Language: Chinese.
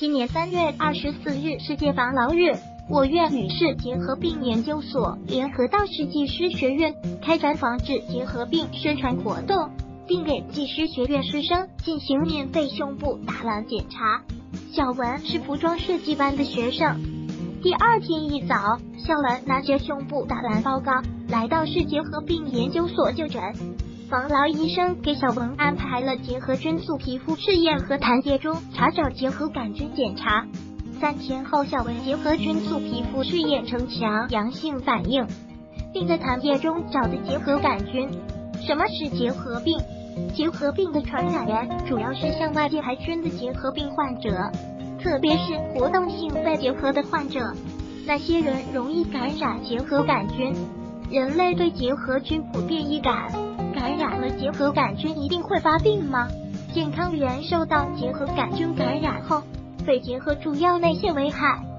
今年3月24日世界防痨日，我院与市结核病研究所联合道氏技师学院开展防治结核病宣传活动，并给技师学院师生进行免费胸部打篮检查。小文是服装设计班的学生，第二天一早，小文拿着胸部打篮报告来到市结核病研究所就诊。防痨医生给小文安排了结核菌素皮肤试验和痰液中查找结核杆菌检查。3天后，小文结核菌素皮肤试验呈强阳性反应，并在痰液中找的结核杆菌。什么是结核病？结核病的传染源主要是向外界排菌的结核病患者，特别是活动性肺结核的患者，那些人容易感染结核杆菌。人类对结核菌普遍易感，感染了结核杆菌一定会发病吗？健康人受到结核杆菌感染后，肺结核主要内些危害。